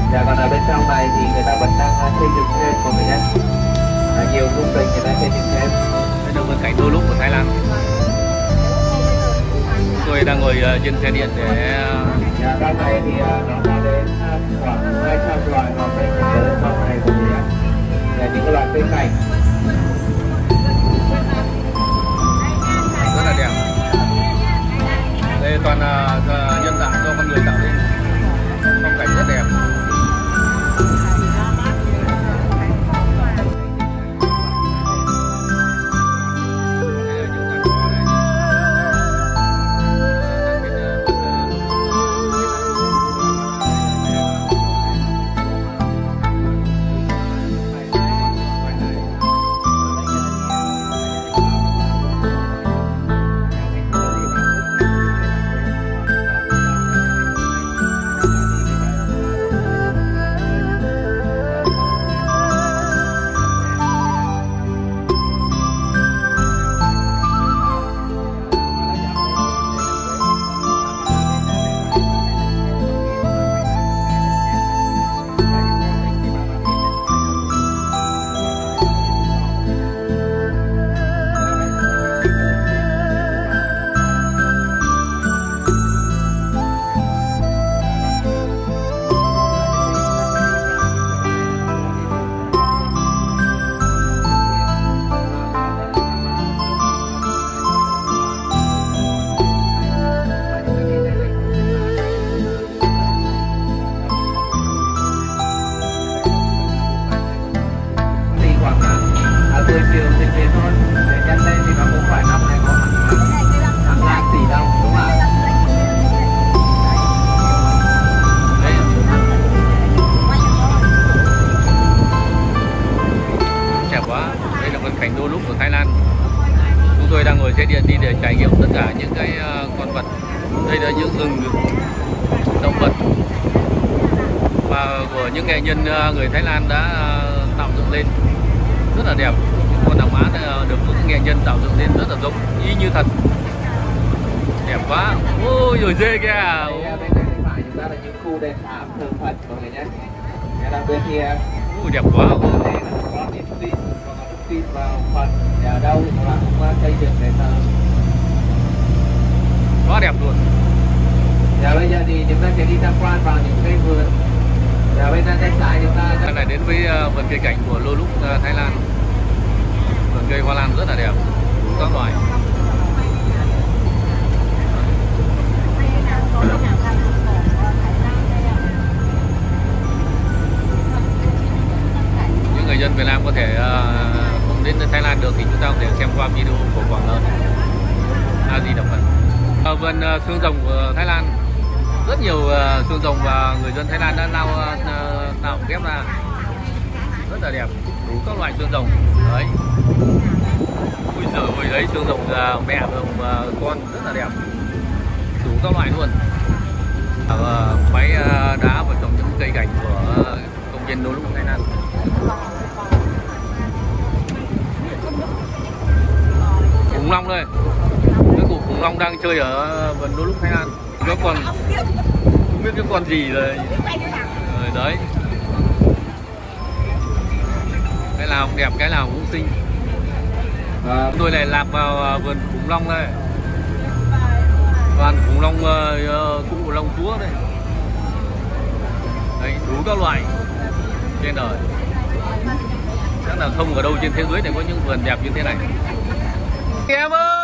Dạ, còn ở bên trong này thì người ta vẫn đang xây dựng thêm mọi người nhé. Nhiều công trình người ta xây dựng thêm. Đây là bên cạnh đôi lúc của Thái Lan. Chúng tôi đang ngồi trên xe điện để dạ, trong này thì nó có đến khoảng 200 loại hoa cây ở trong này mọi người nhé. Là những cái loại cây cảnh rất là đẹp. Đây toàn là nhân dạng do con người tạo nên, phong cảnh rất đẹp. Cảnh đôi lúc của Thái Lan. Chúng tôi đang ngồi xe điện đi để trải nghiệm tất cả những cái con vật. Đây là những rừng động vật và của những nghệ nhân người Thái Lan đã tạo dựng lên rất là đẹp. Con đằng mã được những nghệ nhân tạo dựng lên rất là giống y như thật, đẹp quá. Ôi rồi dê kìa. Bên tay phải chúng ta là những khu đền tháp thờ Phật mọi người nhé. Ở bên kia đẹp quá. tin vào Phật ở đâu thì các bạn cũng xây dựng để thờ. Quá đẹp luôn. Giờ bây giờ thì chúng ta sẽ đi tham quan vào những cây vườn. Giờ bên tay trái chúng ta lại đến với vườn cây cảnh của Lô Lúc Thái Lan. Vườn cây hoa lan rất là đẹp, đủ các loại. Những người dân Việt Nam có thể không đến Thái Lan được thì chúng ta có thể xem qua video của Quảng Lợi A Di Đà Phật. Vườn xương rồng của Thái Lan rất nhiều xương rồng và người dân Thái Lan đã tạo ghép ra rất là đẹp, đủ các loại xương rồng đấy. Ui giời ơi, đấy xương rồng mẹ rồng con rất là đẹp, đủ các loại luôn. Máy đá và trồng những cây cảnh của công viên Lô Lúc Thái Lan. Khủng long đây, cái cục khủng long đang chơi ở vườn Lô Lúc Thái Lan. Nó còn không biết cái con gì rồi đấy, cái nào cũng đẹp, cái nào cũng xinh. Tôi lại lạc vào vườn khủng long đây, toàn khủng long cũng của long chúa đây. Đấy, đủ các loại trên đời, chắc là không ở đâu trên thế giới này có những vườn đẹp như thế này. Em ơi!